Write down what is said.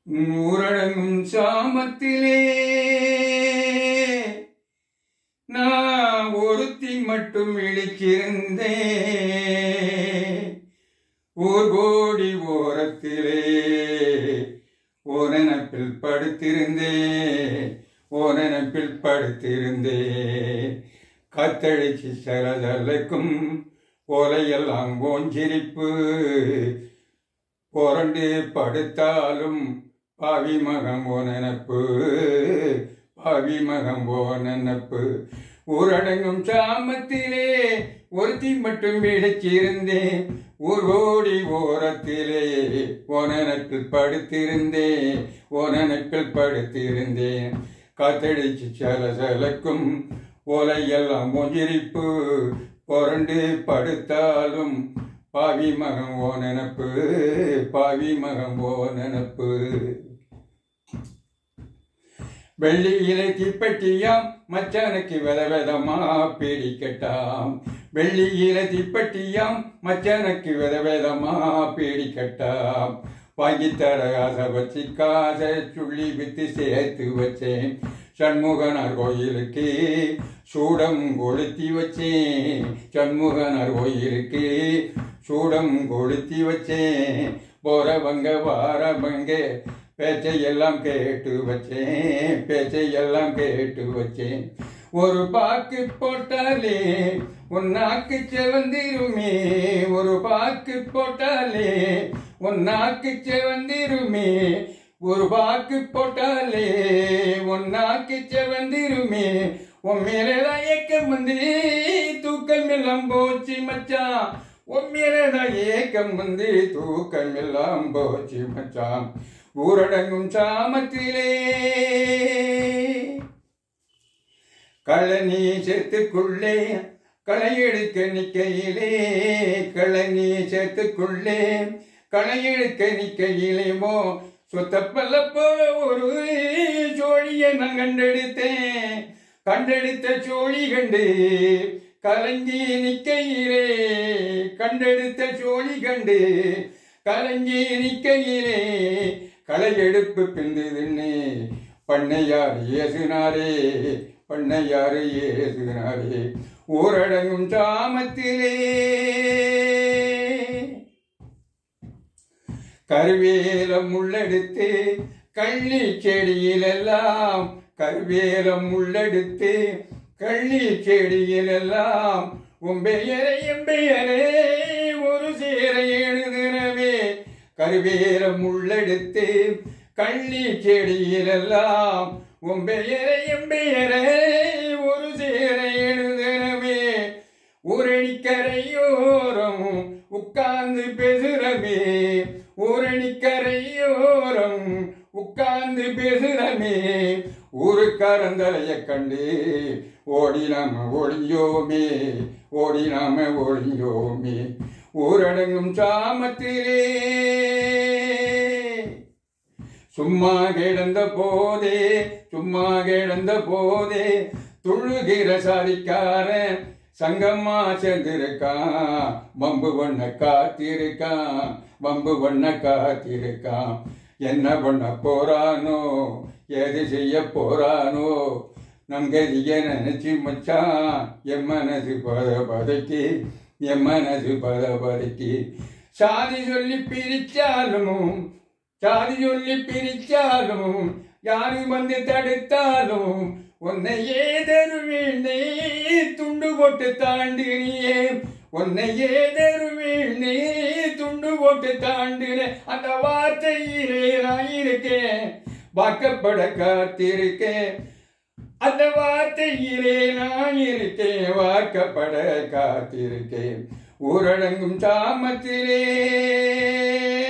ஊரடங்கும் சாமத்திலே நான் ஒருத்தி மட்டும் இழிச்சிருந்தேன். ஓர் கோடி ஓரத்திலே ஓனப்பில் படுத்திருந்தேன். ஓனப்பில் படுத்திருந்தேன். கத்தழிச்சு சலதலைக்கும் ஓலையெல்லாம் ஓஞ்சிரிப்பு. புரண்டு படுத்தாலும் பாவி மகம் ஓ நினப்பு. பாவி மகம் ஓ நினப்பு. ஊரடங்கும் சாமத்திலே ஒருத்தி மட்டும் இடிச்சிருந்தேன். ஒரு கோடி ஓரத்திலே ஓனப்பில் படுத்திருந்தேன். ஓனப்பில் படுத்திருந்தேன். காத்தடிச்சு சலசலக்கும் ஓலையெல்லாம் ஒஞ்சிரிப்பு. புரண்டு படுத்தாலும் பாவி மகம் ஓ நினப்பு. பாவி மகம் ஓ நினப்பு. வெள்ளியிலே தீப்பெட்டியாம் மச்சானுக்கு விதவிதமா பீடிக்கட்டாம். வெள்ளியிலே தீப்பெட்டியாம் மச்சானுக்கு விதவிதமா பீடிக்கட்டாம். வாங்கித்தர ஆசை வச்சு காசை சுள்ளி வித்து சேர்த்து வச்சேன். சண்முகனார் கோயிலுக்கு சூடம் கொளுத்தி வச்சேன். சண்முகனார் கோயிலுக்கு சூடம் கொளுத்தி வச்சேன். போறவங்க வாரவங்க பேச்சையெல்லாம் கேட்டு வச்சேன். பேச்சையெல்லாம் கேட்டு வச்சேன். ஒரு பாக்கு போட்டாலே உன் நாக்கு செவந்திருமே. ஒரு பாக்கு போட்டாலே உன் நாக்கு செவந்திருமே. ஒரு பாக்கு போட்டாலே உன் நாக்கு செவந்திருமே. உன் மேலதான் ஏக்கம் வந்து தூக்கம் எல்லாம் போச்சு மச்சான். உன் மேலதான் ஏக்கம் வந்து தூக்கம் எல்லாம் போச்சு மச்சான். ஊரடங்கும் சாமத்திலே கழனி சேர்த்துக்குள்ளே களை எடுக்க நிக்கையிலே. கழனி சேர்த்துக்குள்ளே களை எடுக்க நிக்கையிலேமோ சுத்தப்பல்ல போல ஒரு சோழியை நான் கண்டெடுத்தேன். கண்டெடுத்த சோழி கண்டு கலங்கி நிக்கையிலே. கண்டெடுத்த சோழி கண்டு கலங்கி நிக்கையிலே. களை எடுப்பு பிந்துதுன்னு பண்ணையார் ஏசுனாரே. பண்ணையார் ஏசுனாரே. ஊரடங்கும் சாமத்திலே கருவேலம் முள்ளெடுத்து கள்ளி செடியிலெல்லாம். கருவேலம் முள்ளெடுத்து கள்ளி செடியிலெல்லாம். உம்பெயரை எம்பெயரே ஒரு சேர எழுதுனவே. கருவேலம் முள்ளெடுத்து கள்ளி செடியிலெல்லாம். உம்பெயரை எம்பெயரே ஒரு சேர எழுதுனவே. ஊரணிக்கரையோரம் உட்கார்ந்து பேசுறமே. ஊரணிக்கரையோரம் உட்கார்ந்து பேசுறமே. ஊருக்காரந்தலைய கண்டு ஓடி நாம ஒளிஞ்சோமே. ஓடி நாம ஒளிஞ்சோமே. ஊரடங்கும் சாமத்திலே சும்மா கிடந்த போதே சும்மா கிடந்த போதே துள்ளுகிற சாதிக்காரன் சங்கம்மா சேர்ந்திருக்கான். பம்பு பண்ண காத்திருக்கான். பம்பு பண்ண காத்திருக்கான். என்ன பண்ண போறானோ எது செய்ய போறானோ நம் கதிய நினைச்சு மச்சான். என் மனசு பதபதைக்கு. என் மனசு பதபதைக்கு. சாதி சொல்லி பிரிச்சாலும் சாதி சொல்லி பிரிச்சாலும் யாரு வந்து தடுத்தாலும் உன்னை ஏதருவீழ்னே துண்டு போட்டு தாண்டினியே. உன்னை ஏதருவீழ்னே துண்டு போட்டு தாண்டின. அந்த வார்த்தையிலே நான் இருக்கேன். வாக்கப்பட காத்திருக்கேன். அந்த வார்த்தையிலே நான் இருக்கேன். வாக்கப்பட காத்திருக்கேன். ஊரடங்கும் சாமத்திலே